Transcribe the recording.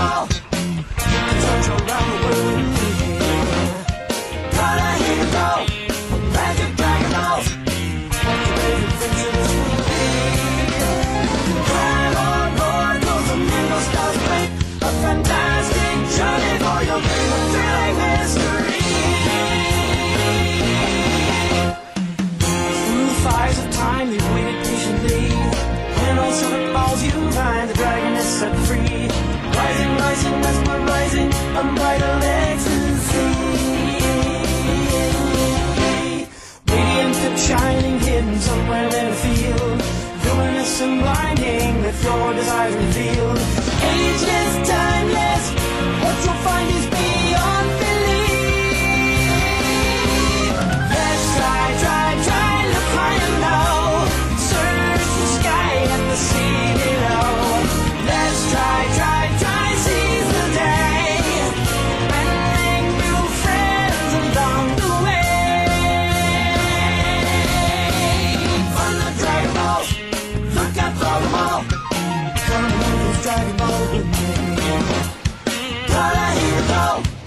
Ball. Touch around the world. Got a hero. Magic Dragon Balls. What your great adventures will be. Climb on board, those amigos stars play. A fantastic journey for your dream of thrilling mystery. Through the fires of time, they've waited patiently. When all silver balls you find, the dragon is set free. Rising, rising, mesmerizing, unbridled ecstasy. Radiant tip shining, hidden somewhere in the field. Villainous and blinding, with your desires revealed. Ageless, timeless, what you'll find is beyond belief. Let's try, look high and low. Search the sky and the sea below. Let's try, seize the day. And make new friends along the way. Find the Dragon Balls, look out for them all. Come on, those Dragon Balls with me. Got a hero.